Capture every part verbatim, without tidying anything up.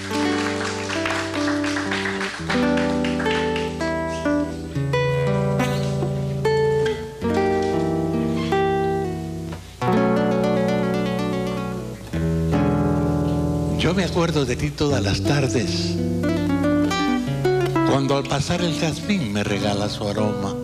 Yo me acuerdo de ti todas las tardes, cuando al pasar el jazmín me regala su aroma.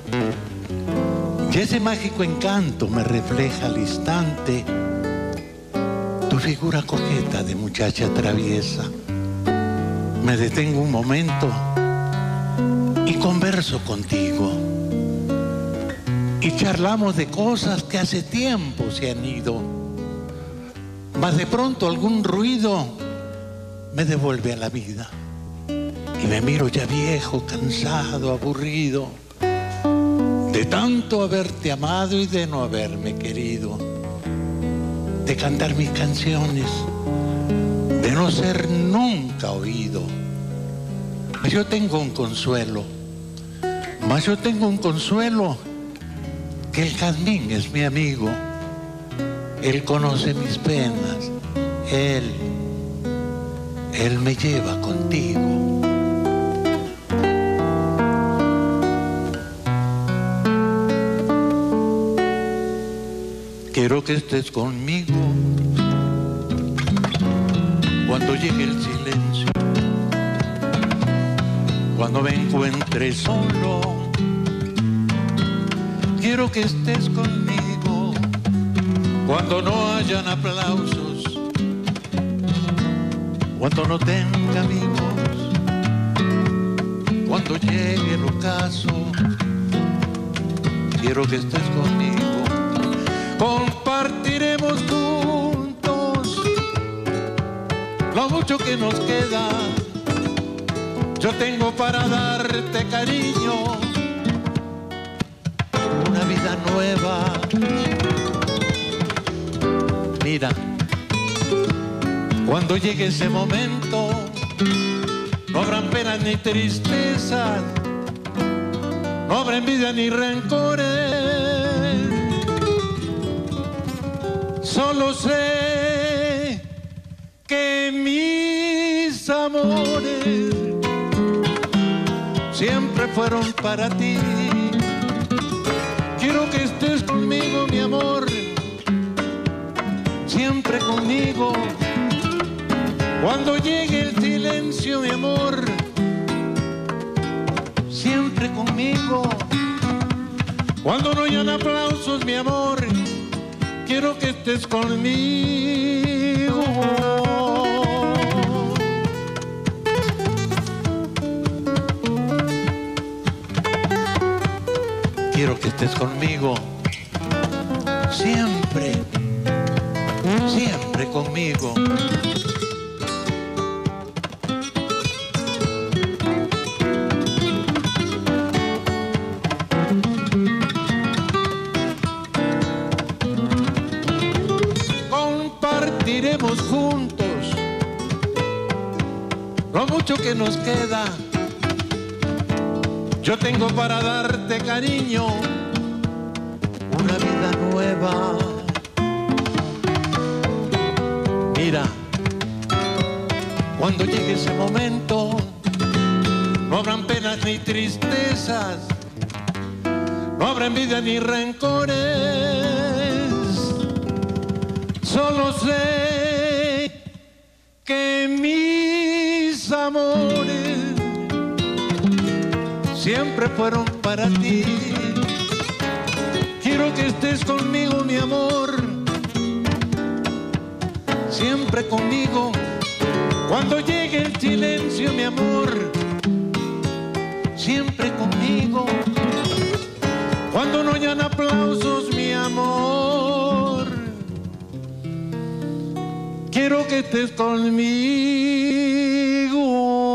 Y ese mágico encanto me refleja al instante tu figura coqueta de muchacha traviesa. Me detengo un momento y converso contigo. Y charlamos de cosas que hace tiempo se han ido. Mas de pronto algún ruido me devuelve a la vida. Y me miro ya viejo, cansado, aburrido, de tanto haberte amado y de no haberme querido, de cantar mis canciones, de no ser nunca oído. Mas yo tengo un consuelo, mas yo tengo un consuelo, que el jazmín es mi amigo. Él conoce mis penas, Él, Él me lleva contigo. Quiero que estés conmigo cuando llegue el silencio, cuando me encuentre solo. Quiero que estés conmigo cuando no hayan aplausos, cuando no tenga amigos, cuando llegue el ocaso. Quiero que estés conmigo, compartiremos juntos lo mucho que nos queda. Yo tengo para darte cariño, una vida nueva. Mira, cuando llegue ese momento, no habrán penas ni tristezas, no habrá envidia ni rencores. Solo sé que mis amores siempre fueron para ti. Quiero que estés conmigo, mi amor, siempre conmigo. Cuando llegue el silencio, mi amor, siempre conmigo. Cuando no hayan aplausos, mi amor, quiero que estés conmigo. Quiero que estés conmigo, siempre, siempre conmigo. Compartiremos juntos lo mucho que nos queda. Yo tengo para darte cariño, una vida nueva. Mira, cuando llegue ese momento, no habrán penas ni tristezas, no habrá envidia ni rencores. Solo sé que mis amores siempre fueron para ti. Quiero que estés conmigo, mi amor, siempre conmigo. Cuando llegue el silencio, mi amor, siempre conmigo. Cuando no hayan aplausos, mi amor, quiero que estés conmigo.